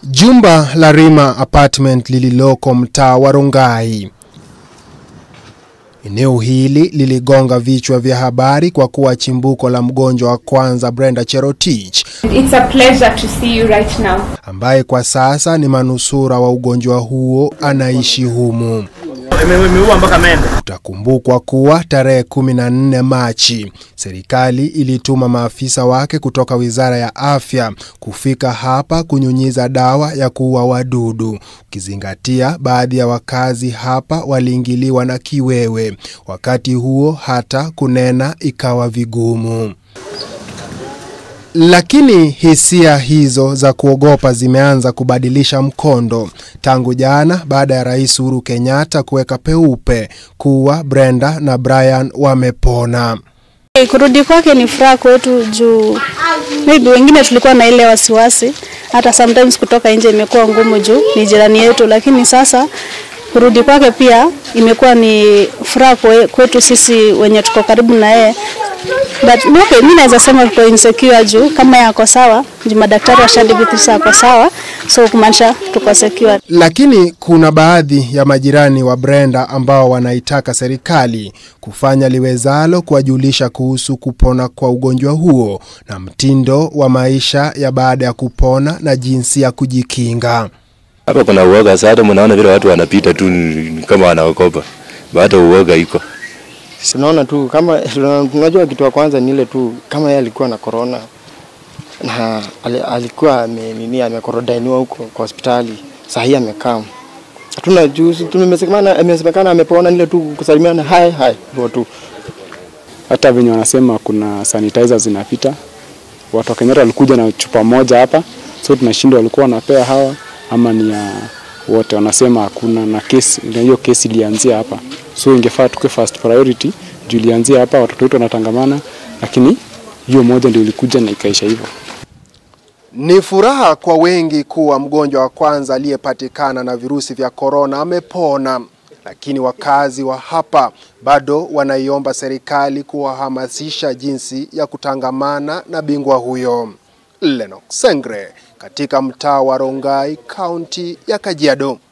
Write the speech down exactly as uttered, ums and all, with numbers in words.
Jumba la Rima Apartment lililoko mtaa wa Rongai. Eneo hili liligonga vichwa vya habari kwa kuwa chimbuko la mgonjwa wa kwanza Brenda Cherotich. It's a pleasure to see you right now. Ambaye kwa sasa ni manusura wa ugonjwa huo anaishi humu. Utakumbukwa kuwa tarehe kumi na nne Machi, serikali ilituma maafisa wake kutoka Wizara ya Afya kufika hapa kunyunyiza dawa ya kuua wadudu. Ukizingatia baadhi ya wakazi hapa waliingiliwa na kiwewe. Wakati huo hata kunena ikawa vigumu. Lakini hisia hizo za kuogopa zimeanza kubadilisha mkondo tangu jana baada ya Rais Uhuru Kenyatta kuweka peupe kuwa Brenda na Brian wamepona. Kurudi kwake ni furaha kwetu juu maybe wengine tulikuwa na ile wasiwasi, hata sometimes kutoka nje imekuwa ngumu juu ni jirani yetu, lakini sasa kurudi kwake pia imekuwa ni furaha kwetu sisi wenye tuko karibu na yeye. But okay, mimi naweza sema tuko insecure juu kama yako sawa, juu madaktari washadhibitisha yako sawa, so kumaanisha tuko secure. Lakini kuna baadhi ya majirani wa Brenda ambao wanaitaka serikali kufanya liwezalo kuwajulisha kuhusu kupona kwa ugonjwa huo na mtindo wa maisha ya baada ya kupona na jinsi ya kujikinga. Hapa kuna uoga sasa, mnaona vile watu wanapita tu kama wanaokopa. Baada uoga iko. Tunaona tu kama tunajua kitu ya kwanza ni ile tu kama yeye alikuwa na corona na alikuwa nini amekorodainiwa huko kwa hospitali, sasa hii amekaa. Hatuna juzi tumesemekana amesemekana amepona ile tu kusalimiana hai hai ndio tu. Hata venye wanasema kuna sanitizer zinapita. Watu wa Kenya walikuja na chupa moja hapa, so tunashindwa walikuwa wanapea hawa ama ni ya wote. Wanasema hakuna na kesi, na hiyo kesi ilianzia hapa. So ingefaa tuke first priority, juu ilianzia hapa, watoto wetu wanatangamana, lakini hiyo moja ndio ilikuja na ikaisha hivyo. Ni furaha kwa wengi kuwa mgonjwa wa kwanza aliyepatikana na virusi vya corona amepona, lakini wakazi wa hapa bado wanaiomba serikali kuwahamasisha jinsi ya kutangamana na bingwa huyo. Lennox Sengre katika mtaa wa Rongai, kaunti ya Kajiado.